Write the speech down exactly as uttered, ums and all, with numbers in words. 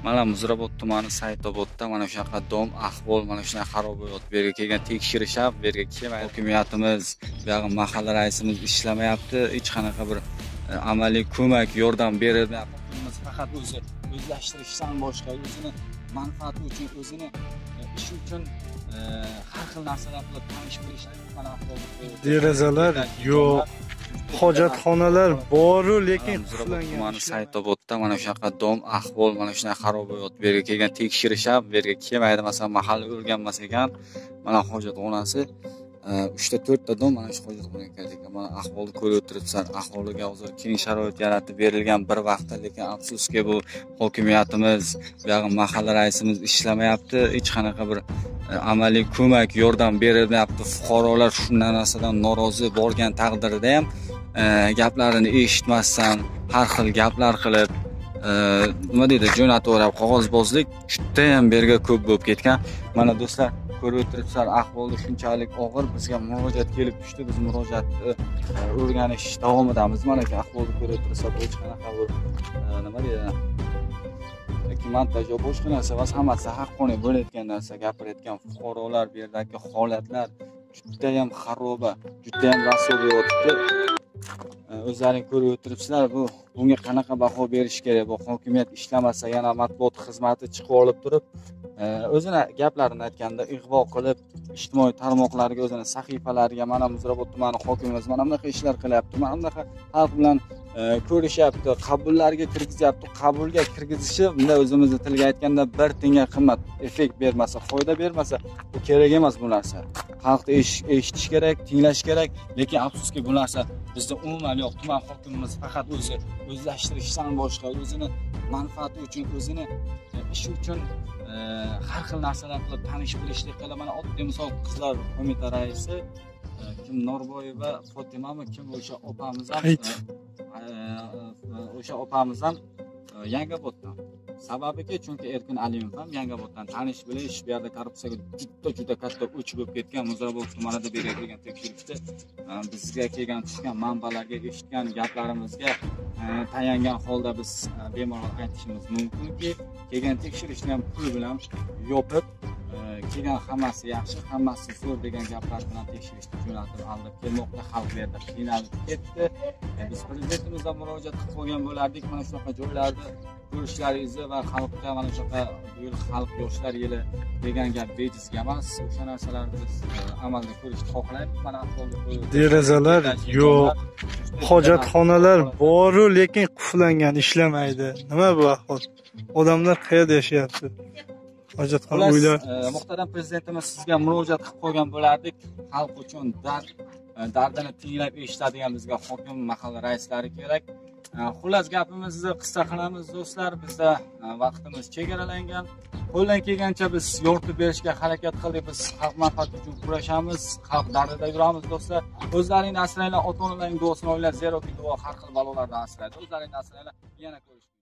Mana Muzrabot tumani Saidobodda mana shunaqa dom ahvol, mana shunaqa xarobayot bu yerga kelgan tekshirishab, bu yerga kelmaydi. Hokimiyatimiz, bu yoq mahalla raisimiz ishlamayapti. Hech qanaqa bir amaliy ko'mak, yordam berilmayapti. Biz faqat o'zi o'zlashtirishdan boshqa o'zini manfaati uchun, o'zini ish uchun har xil narsalar bilan tanish bo'lishadi. Mana derazalar yo'q. Hojatxonalar boru, lekin Muzrabot tumani Saidobodda mana shunaqa dom ahvol, mana shunaqa xarobayot bu yerga kelgan tekshirishab, bu yerga kelmaydi. Masalan, mahalla o'rganmas ekan. Mana hojatxonasi uchta to'rtta dom mana shu hojatxonaga keldik. Mana ahvolni ko'rib o'tiribsizlar. Aholiga hozir keng sharoit yaratib berilgan bir vaqtda, lekin afsuski bu hokimiyatimiz, bu yoq mahalla raisimiz ishlamayapti. Hech qanaqa bir amaliy ko'mak, yordam berilmayapti. Fuqarolar shu narsadan norozi bo'lgan taqdirda ham gaplarini eshitmasdan har xil gaplar qilib, nima deydi, jo'nataverib, qog'ozbozlik juda ham berga ko'p bo'lib ketgan. Mana do'stlar, ko'rib o'tiribsizlar, ahvoli shunchalik og'ir. Bizga murojaat kelib tushdi. Biz murojaatni o'rganish davomidamiz. Mana shu ahvolni ko'rib o'tiribsizlar, hech qanaqa bir nima deydi, montaj va boshqa narsa emas, hammasi haqqoniy bo'layotgan narsa gapirayotgan fuqarolar. Bu yerdagi holatlar juda ham xaroba, juda ham rasvo bo'lyapti. O'zlaring ko'rib o'tiribsizlar, bu bunga qanaqa baho berish kerak? Bu hokimiyat ishlamasa, yana matbuot xizmati chiqib olib turib, o'zini gaplarini aytganda ig'vo qilib, ijtimoiy tarmoqlarga, o'zini sahifalariga mana Muzrabot tumani hokimimiz mana bunaqa ishlar qilyapti, mana bunaqa xalq bilan ko'rishyapti, qabullarga kirgizyapti. Qabulga kirgizishi, bunda o'zimizni tilga aytganda bir tiyinga qimmat, effekt bermasa, foyda bermasa, bu kerak emas bu narsa. Xalqni eshitish kerak, tinglash kerak, lekin afsuski bu narsa bizda umuman yo'q. Tuman hokimimiz faqat o'zi o'zlashtirishdan boshqa, o'zini manfaati uchun, o'zini ishi uchun har xil narsalar bilan tanish bilishlik qilib, mana oddiy misol qizlar qo'mita raisi kim, Norboyeva Fotimami kim, o'sha opamiz ham o'sha opamiz ham Yangioboddan. Sababiga, chunki Erkin Alimov ham Yangioboddan tanish bilish, bu yerda korrupsiyaga juda juda katta o'ch bo'lib ketgan. Muzrabot tumanida berilgan tekshirishda bizga kelgan tushgan manbalarga, eshitgan gaplarimizga tayangan holda biz bemalol aytishimiz mumkinki, kelgan tekshirishni ham pul bilan yopib, kelgan hammasi yaxshi, hammasi zo'r degan gaplar bilan tekshirishni jo'natib aldib kelmoqda. Xalq bu yerda qiynalib ketdi. Biz prezidentimizga murojaat qilib qo'ygan bo'lardik, mana shunaqa joylarni ko'rishlaringizni va xalqqa mana shunaqa bu yil xalq yoshlar yili degan gap bejizga emas. O'sha narsalarni biz amalda ko'rishni xohlaymiz. Mana ahvolni derazalar yo'q. Hojatxonalar boru, lekin quflangan, ishlamaydi. Nima bu ahvol? Odamlar qayerda yashayapti? Hojatxona uylar. Muhtaram prezidentimiz, sizga murojaat qilib qo'ygan bo'lardik. Xalq uchun dard dardini tinglab eshitadigan bizga hokim, mahalla raislari kerak. Xullas, gapimizni qisqa qilamiz do'stlar. Bizda vaqtimiz chegaralangan. Qo'ldan kelgancha biz yoritib berishga harakat qildik. Biz xalq manfaati uchun kurashamiz, xalq dardida yuramiz do'stlar. O'zlaringni asranglar, ota-onalaring duosini o'ylab, zeroki duo har xil balolardan asraydi. O'zlaringni asranglar, yana ko'rishamiz.